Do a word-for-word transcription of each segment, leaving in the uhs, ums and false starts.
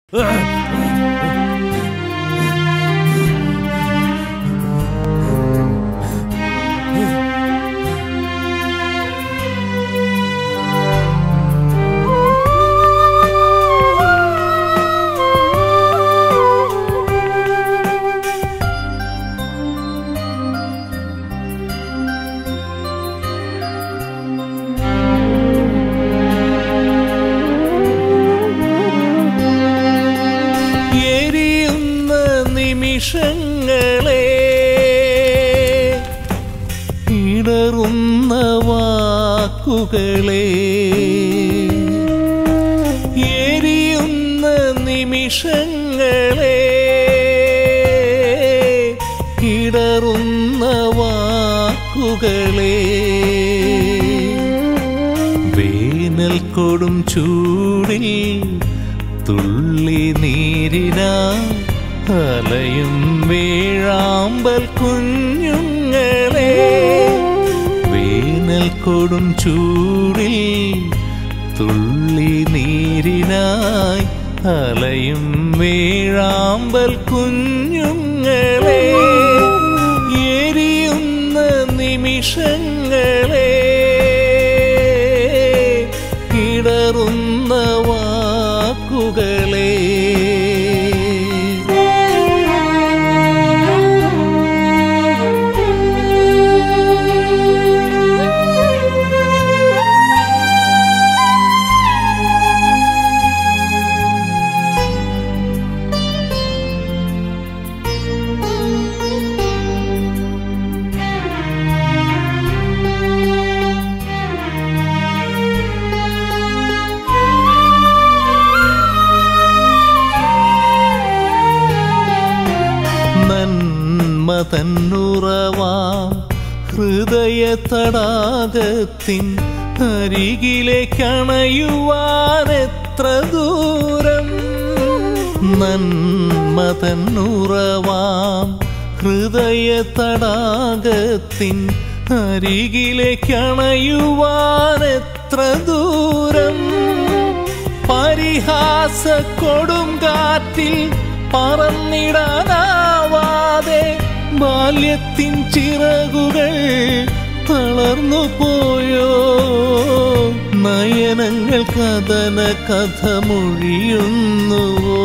നിമിഷങ്ങളെ ഇടറുന്ന വാക്കുകളെ എരിയുന്ന നിമിഷങ്ങളെ ഇടറുന്ന വാക്കുകളെ വേനൽ കൊടും ചൂടിൽ തുള്ളി നീരിനാ അലയും വേഴാമ്പൽ കുഞ്ഞുങ്ങളെ വേനൽ കൊടും ചൂടിൽ തുള്ളി നീരിനായി അലയും വേഴാമ്പൽ കുഞ്ഞുങ്ങളെ എരിയുന്ന നിമിഷങ്ങളെ ഇടറുന്ന വാക്കുകളെ തന്നുറവാം ഹൃദയ തടാകത്തിൻ അരികിലേക്കണയുവാൻ എത്ര ദൂരം നന്മ തന്നുറവാം ഹൃദയ തടാകത്തിൻ അരികിലേക്കണയുവാൻ എത്ര ദൂരം പരിഹാസ കൊടും കാറ്റിൽ പറന്നിടാനാവാതെ ബാല്യത്തിൻ ചിറകുകൾ തളർന്നു പോയോ നയനങ്ങൾ കഥന കഥ മൊഴിയുന്നുവോ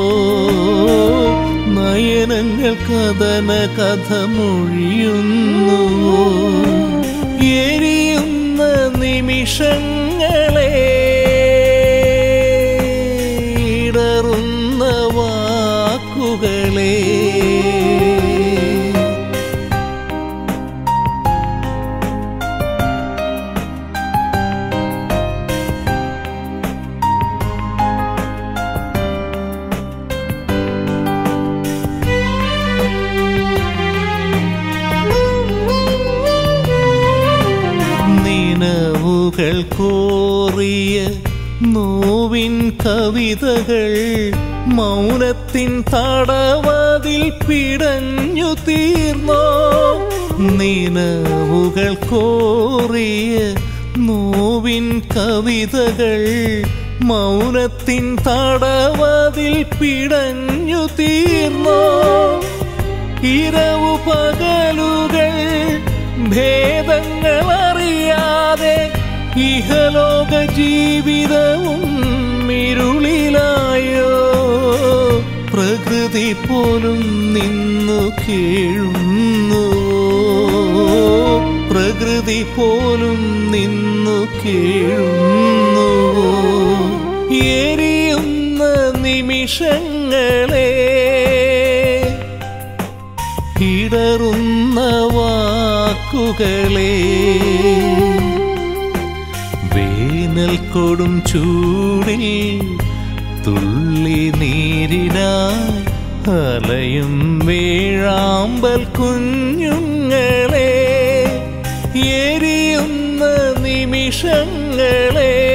നയനങ്ങൾ കഥന കഥ മൊഴിയുന്നുവോ എരിയുന്ന നിമിഷങ്ങളെ ഇടറുന്ന വാക്കുകളെ നിനവുകൾ കോറിയ നോവിൻ കവിതകൾ മൗനത്തിൻ തടവതിൽ പിടഞ്ഞു തീർന്നോ നിനവുകൾ കോറിയ നോവിൻ കവിതകൾ മൗനത്തിൻ തടവതിൽ പിടഞ്ഞു തീർന്നോ ഇരവു പകലുകൾ ഭേദങ്ങളറിയാതെ ഇഹലോക ജീവിതവും ഇരുളിലായോ പ്രകൃതി പോലും നിന്നു കേഴുന്നുവോ പ്രകൃതി പോലും നിന്നു കേഴുന്നുവോ എരിയുന്ന നിമിഷങ്ങളെ ഇടറുന്ന വാക്കുകളെ വേനൽ കൊടും ചൂടിൽ തുള്ളി നീരിനായി അലയും വേഴാമ്പൽ കുഞ്ഞുങ്ങളെ എരിയുന്ന നിമിഷങ്ങളെ